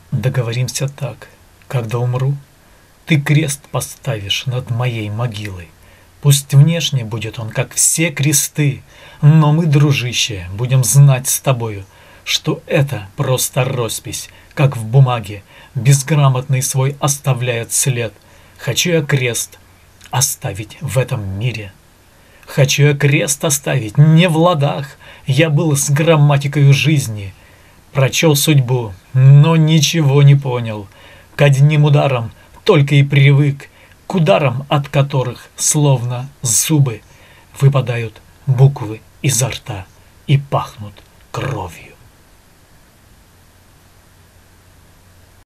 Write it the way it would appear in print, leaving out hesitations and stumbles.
Договоримся так: когда умру, ты крест поставишь над моей могилой. Пусть внешне будет он, как все кресты, но мы, дружище, будем знать с тобою, что это просто роспись, как в бумаге, безграмотный свой оставляет след. Хочу я крест оставить в этом мире. Хочу я крест оставить не в ладах, я был с грамматикою жизни, прочел судьбу, но ничего не понял, к одним ударам только и привык, к ударам, от которых, словно зубы, выпадают буквы изо рта и пахнут кровью.